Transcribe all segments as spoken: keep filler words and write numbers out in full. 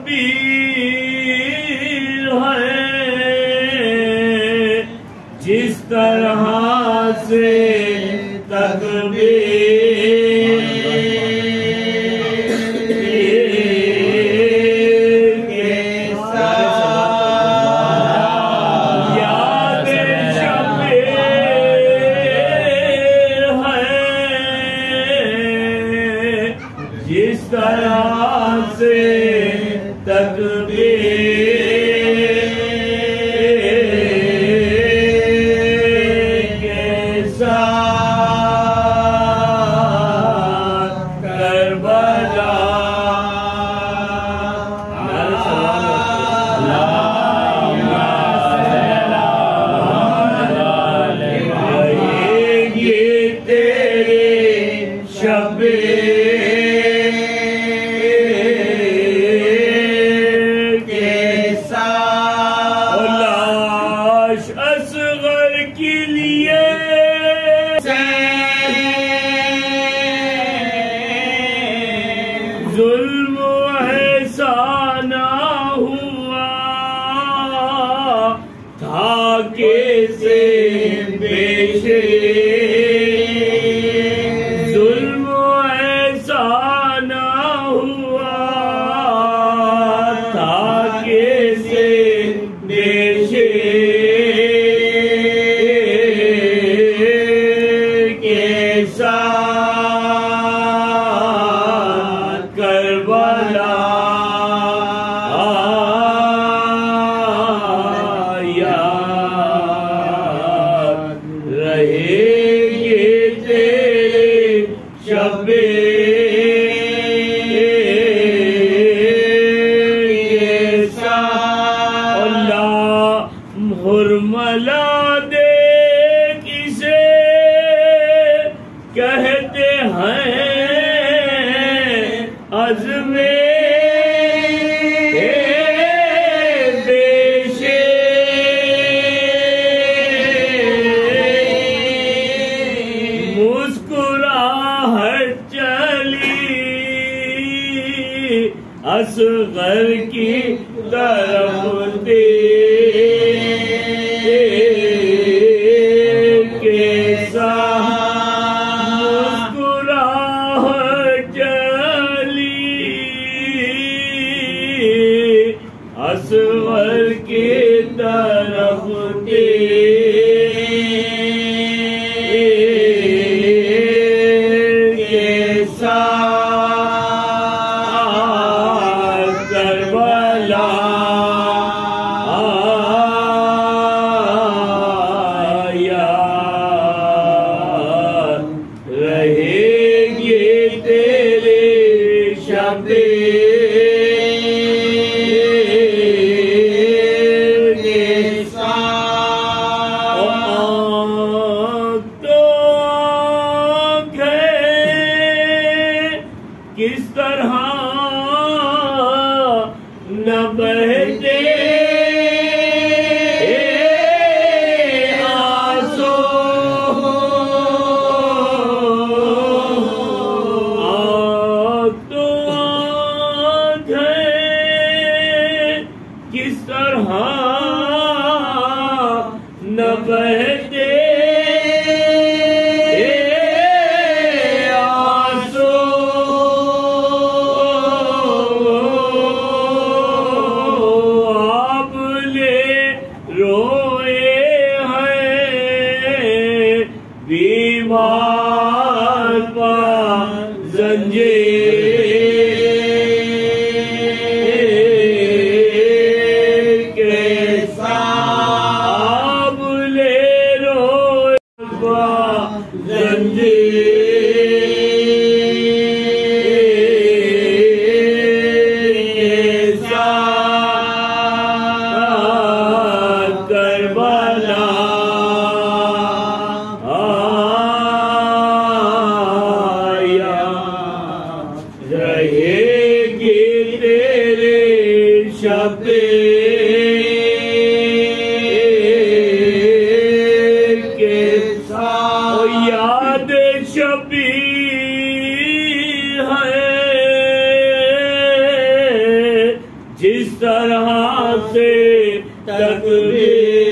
शबीर है, जिस तरह से तकबीर के साथ याद शबीर है, जिस तरह से तकबीर के साथ करबला ये तेरे शबीर के साथ लाश असगर के लिए जुल्म ऐसा ना हुआ था कैसे पेशे, जुल्म ऐसा ना हुआ था कैसे पेशे के साथ करबला याद रहेगी तेरे शबीर के साथ। अल्लाह हुरमला दे किसे कहते हैं अज़्मे पेशे, मुस्कुराहट चली असगर की तरफ के साथ, मुस्कुराहट चली असगर की तरफ के साथ करबला याद रहेगी तेरे शबीर के साथ। तो किस तरह न बहते आंसू, तो किस तरह न बहते बीमार पा जंजीर के साथ ले रो पा जंजीर के साथ करबला रहेगी तेरे शबीर के साथ। याद शबीर है जिस तरह से तकबीर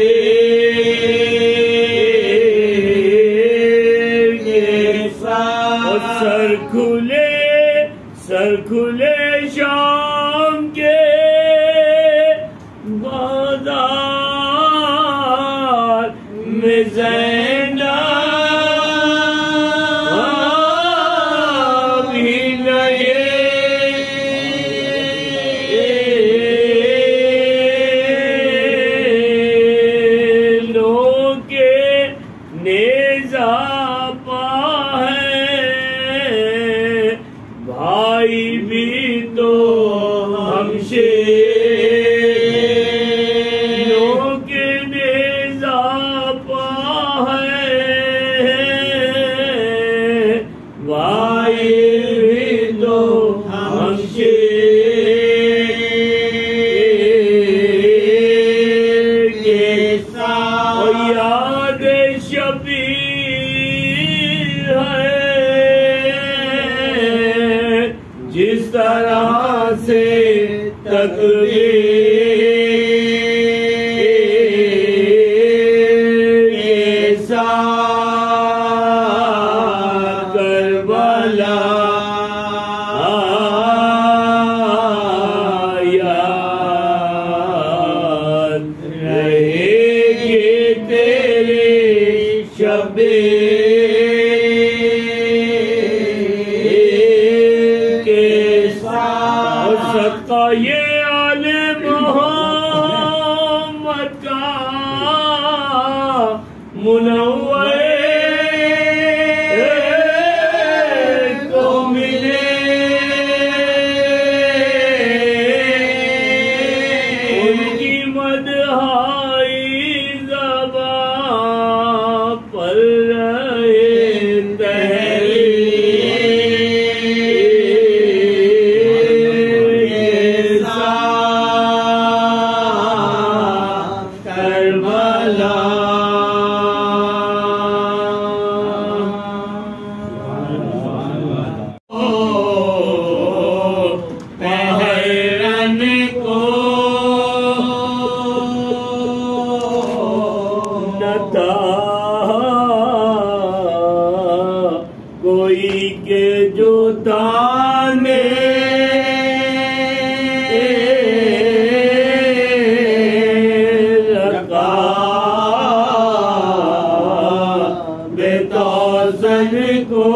के साथ और सर खुले सर खुले शाम के बाजार में ज़ैनब भी नए लोग के नेज़ा पा है भाई भी तो हमसे जिस तरह से तकबीर के साथ करबला याद रहेगी तेरे शब्द सदका ये आले मोहम्मद का मुनव्वर को मिले उनकी मदहाई ज़बां पर रहे कोई के जो दाने लगा बेतौसन को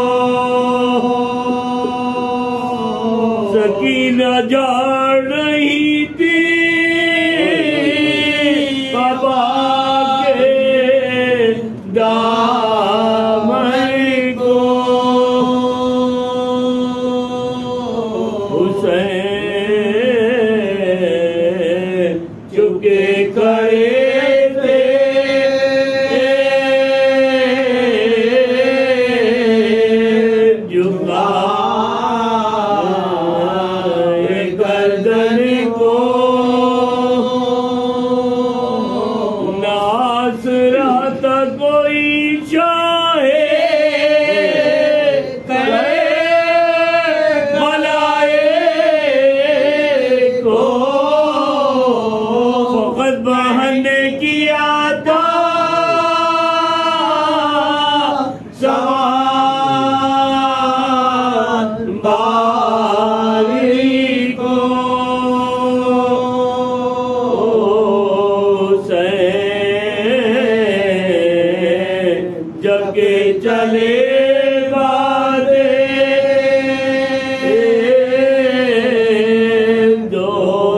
सकीना जान रही थी बाबा के दामन को हुसैन चुके करे थे झुका गर्दन को नासरत कोई चाहे करे मलाए को फकत बहने किया था सवाल बारी को जगे चले बादे दो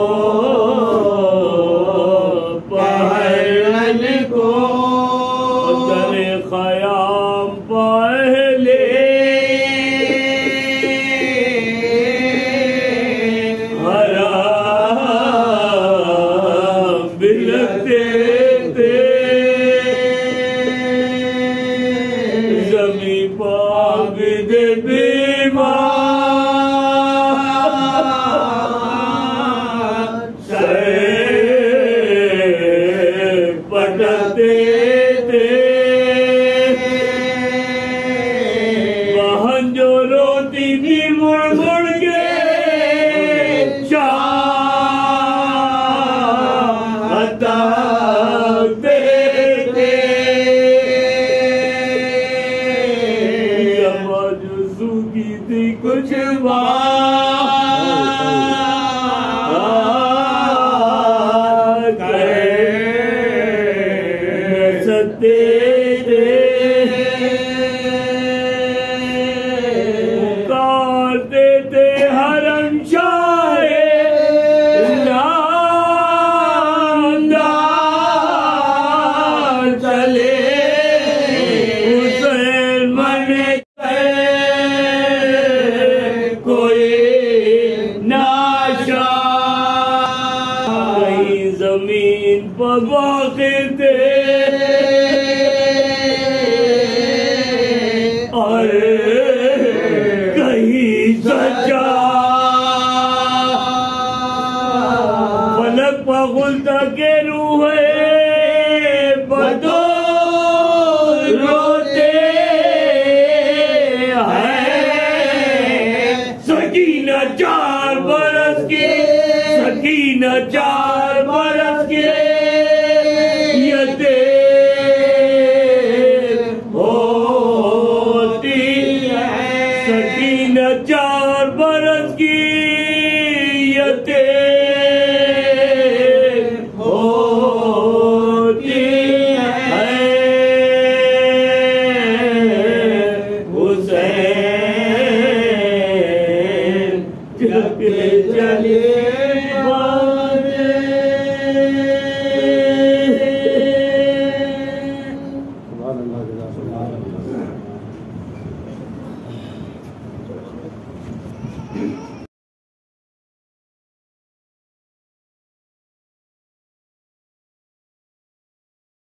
पहरन को दरे ख़याम पहले हराम बिलखते थे ज़मीन इन पर वाक़िफ़ थे और कहीं सच्चा फलक पगुलता के रूह बदो रोते हैं। सकीना चार बरस की, सकीना चार